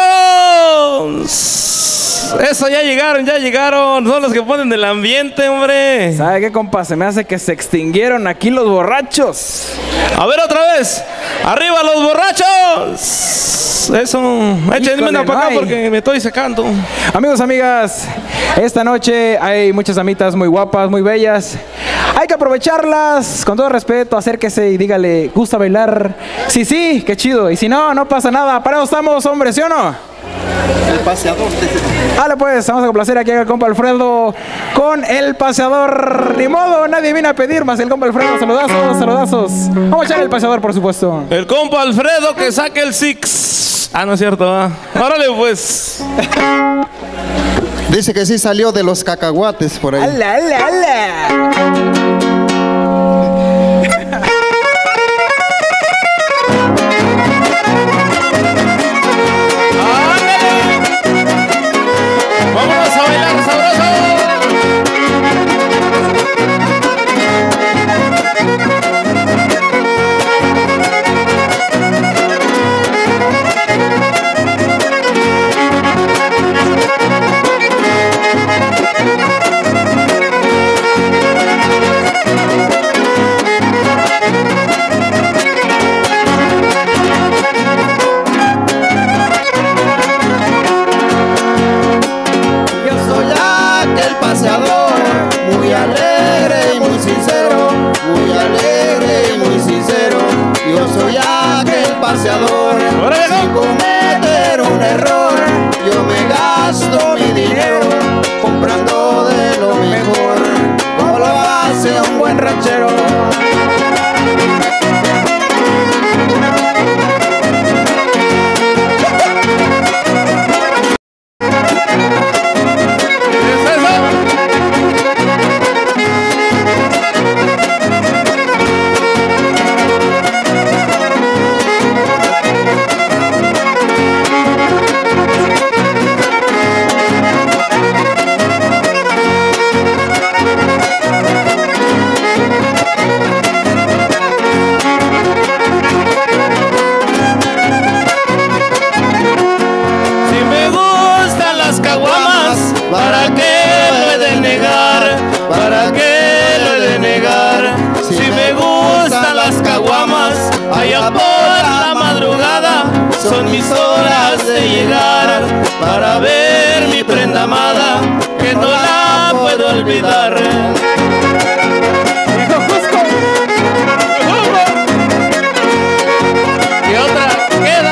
Eso, ya llegaron. Son los que ponen el ambiente, hombre. ¿Sabe qué, compa? Se me hace que se extinguieron aquí los borrachos. A ver, otra vez. Arriba los borrachos. Eso. Échenme una para acá porque me estoy secando. Amigos, amigas, esta noche hay muchas damitas muy guapas, muy bellas. Hay que aprovecharlas. Con todo respeto, acérquese y dígale, ¿gusta bailar? Sí, qué chido. Y si no, no pasa nada. Para eso estamos, hombre, ¿sí o no? El paseador. Dale pues, vamos a complacer aquí al compa Alfredo con el paseador. Ni modo, nadie viene a pedir más el compa Alfredo. Saludazos. Vamos a echar el paseador, por supuesto. El compa Alfredo que saque el six. No es cierto, ¿va? Órale pues. Dice que sí salió de los cacahuates por ahí. ¡Ala! Vámonos a bailar sabroso. Muy alegre y muy sincero, yo soy aquel paseador. Sin cometer un error, yo me gasto mi dinero comprando de lo mejor, como lo hace un buen ranchero. Son mis horas de llegar para ver mi prenda amada, que no la puedo olvidar. Y otra queda.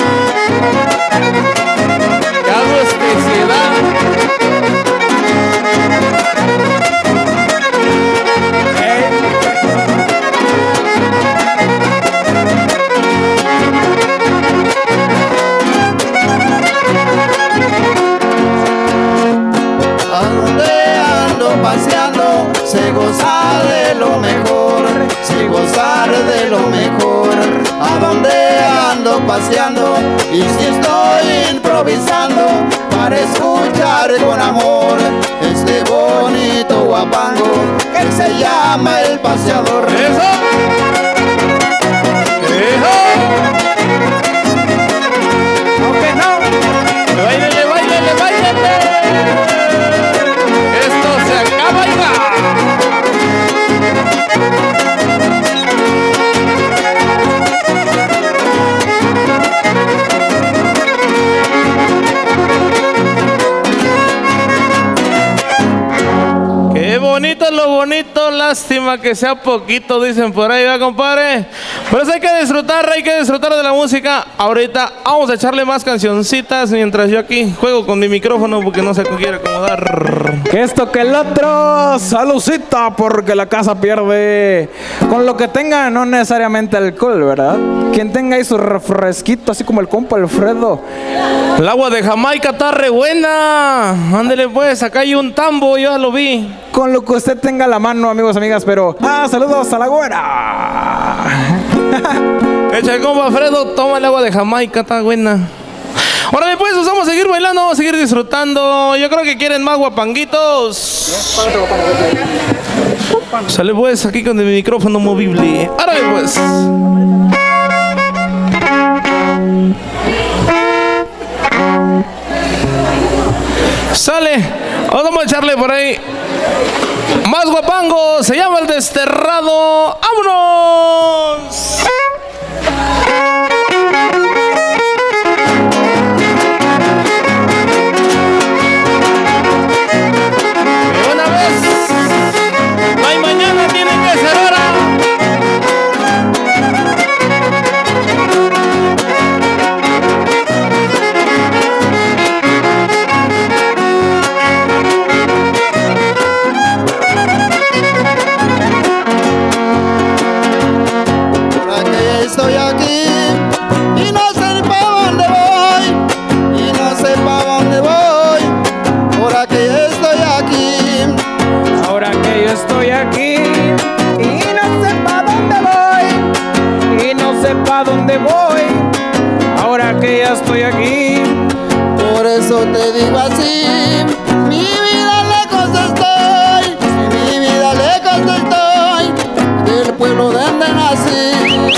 Que hago especialidad. Paseando, sé gozar de lo mejor, sé gozar de lo mejor. A donde ando paseando y si estoy improvisando para escuchar con amor este bonito guapango que se llama el paseador. Aunque no, báilele. Qué bonito es lo bonito, lástima que sea poquito, dicen por ahí, ¿va, compadre? Pero eso hay que disfrutar de la música. Ahorita vamos a echarle más cancioncitas mientras yo aquí juego con mi micrófono porque no se quiere acomodar. Que esto que el otro, salucita, porque la casa pierde. Con lo que tenga, no necesariamente alcohol, ¿verdad? Quien tenga ahí su refresquito, así como el compa Alfredo. El agua de Jamaica está re buena. Ándele pues, acá hay un tambo, yo ya lo vi. Con lo que usted tenga a la mano, amigos, amigas, pero... saludos a la güera. Echa el compa Alfredo, toma el agua de Jamaica, está buena. Órale pues, pues vamos a seguir bailando, vamos a seguir disfrutando. Yo creo que quieren más guapanguitos. Sale pues aquí con el micrófono movible. Órale pues. Vamos a echarle por ahí más guapango. Se llama El Desterrado. ¡Vámonos! De una vez. No hay mañana, tiene que ser hora. Estoy aquí y no sé para dónde voy, y no sé para dónde voy. Ahora que yo estoy aquí, Ahora que yo estoy aquí y no sé para dónde voy, y no sé para dónde voy. Ahora que ya estoy aquí, por eso te digo así, mi vida lejos estoy, mi vida lejos estoy, del pueblo donde nací.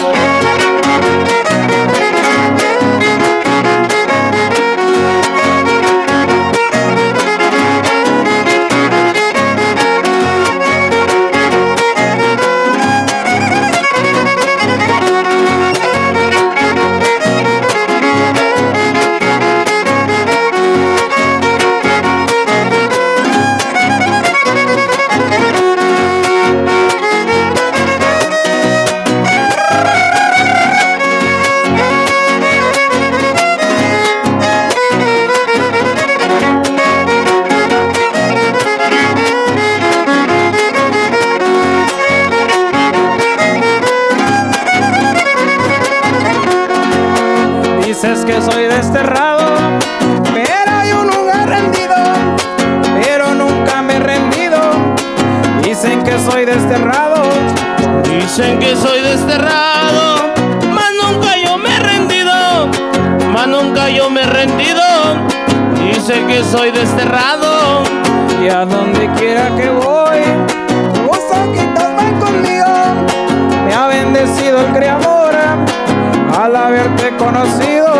dices que soy desterrado, pero hay un lugar rendido, pero nunca me he rendido. Dicen que soy desterrado, dicen que soy desterrado, mas nunca yo me he rendido, mas nunca yo me he rendido. Dicen que soy desterrado, y a donde quiera que voy, tus ojitos van conmigo. Me ha bendecido el Creador al haberte conocido.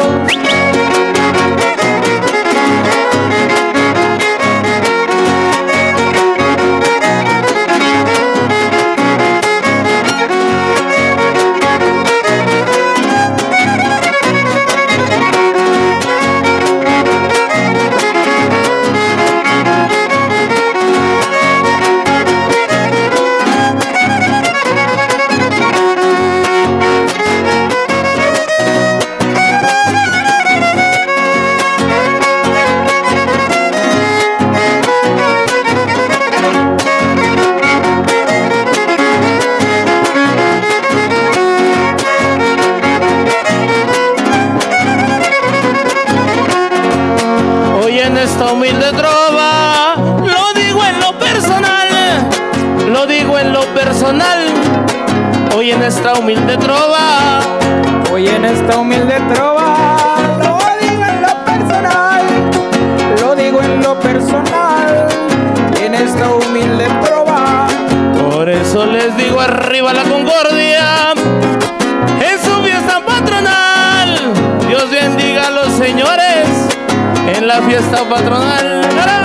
Esta humilde trova, lo digo en lo personal, lo digo en lo personal. Hoy en esta humilde trova, hoy en esta humilde trova, lo digo en lo personal, lo digo en lo personal. En esta humilde trova, por eso les digo arriba la concordia, en su fiesta patronal. Dios bendiga a los señores en la fiesta patronal.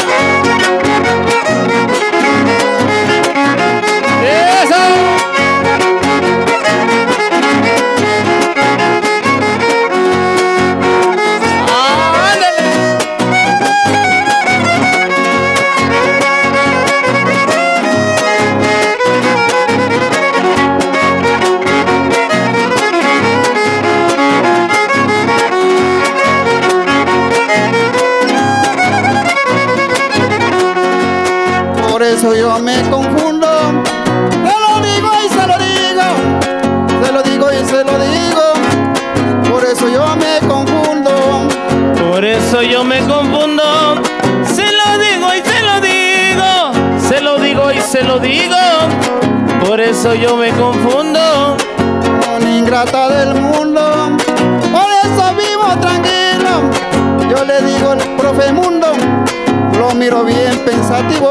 ¡Eso! Por eso yo me confundo, se lo digo y se lo digo, se lo digo y se lo digo. Por eso yo me confundo, por eso yo me confundo, se lo digo y se lo digo, se lo digo y se lo digo. Por eso yo me confundo, con ingrata del mundo, por eso vivo tranquilo. Yo le digo al profe mundo, lo miro bien pensativo.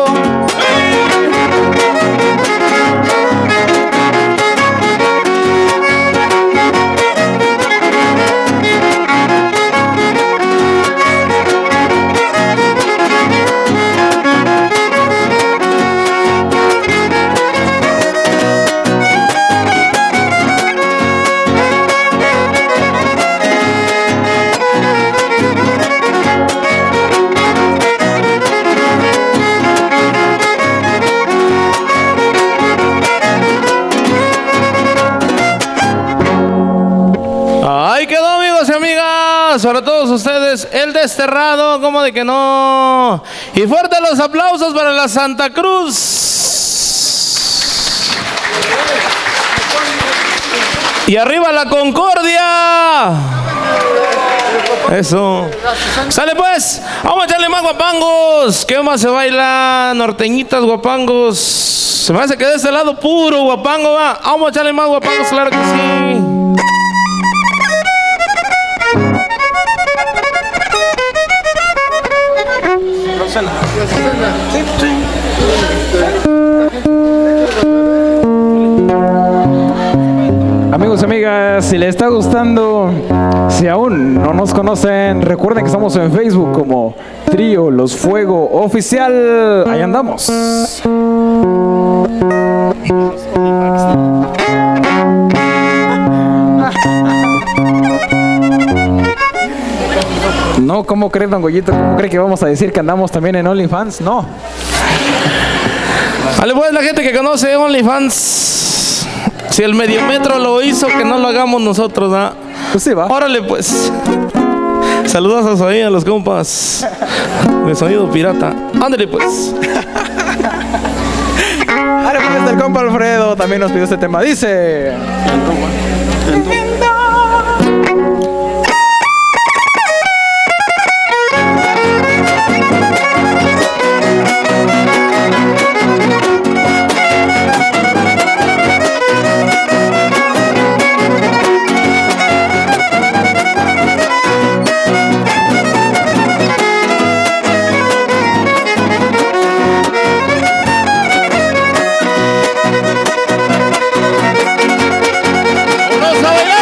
amigas, para todos ustedes, el desterrado, como de que no. Y fuerte los aplausos para la Santa Cruz. Y arriba la Concordia. Eso. Sale pues, vamos a echarle más guapangos. ¿Qué más se baila? Norteñitas, guapangos. Se me hace que de este lado puro guapango va. Vamos a echarle más guapangos, claro que sí. Amigos y amigas, si les está gustando, si aún no nos conocen, recuerden que estamos en Facebook como Trío Los Fuego Oficial. Ahí andamos. No, ¿cómo cree, don Goyito? ¿Cómo cree que vamos a decir que andamos también en OnlyFans? No. Vale, pues la gente que conoce OnlyFans. Si el Mediometro lo hizo, que no lo hagamos nosotros, ¿ah? Pues sí, va. Órale, pues. Saludos ahí a los compas de Sonido Pirata. Ándale, pues. Ahora pues el compa Alfredo también nos pidió este tema. Dice... ¡Vamos a bailar!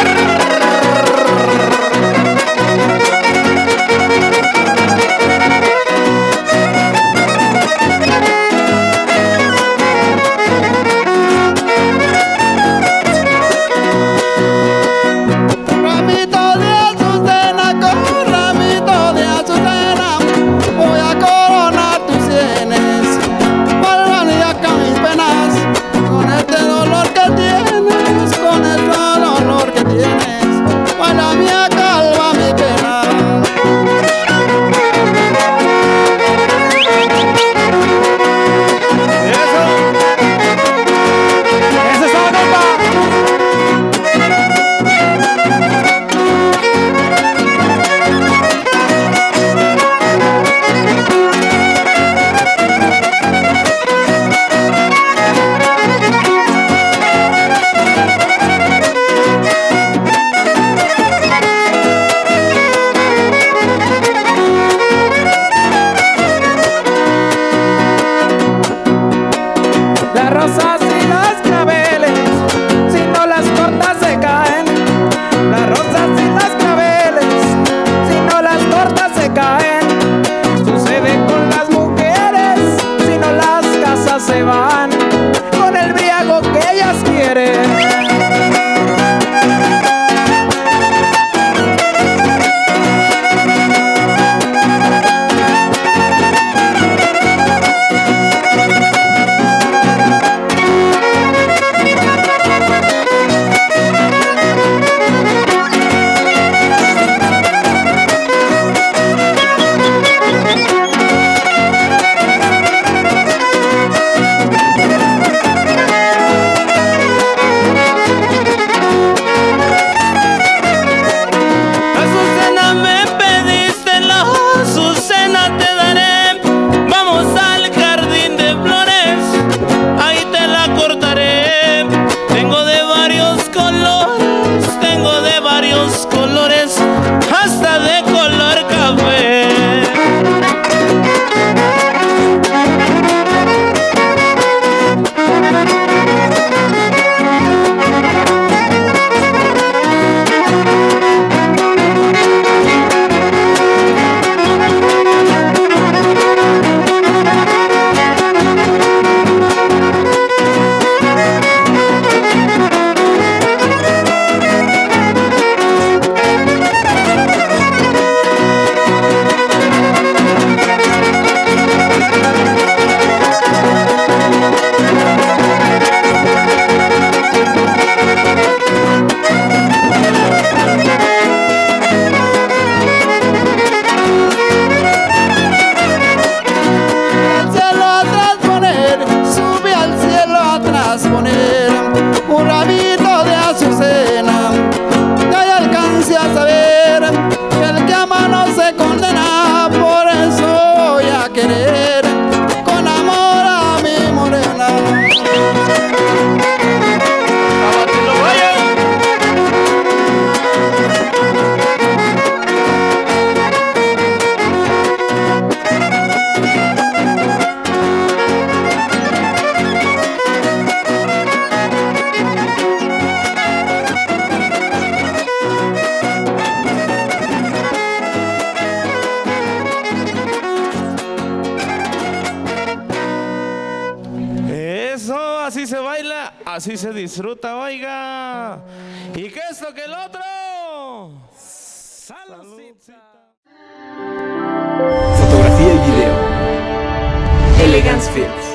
así se disfruta, oiga. ¿Y qué esto que el otro? Saludcita. Fotografía y video. Elegance Films.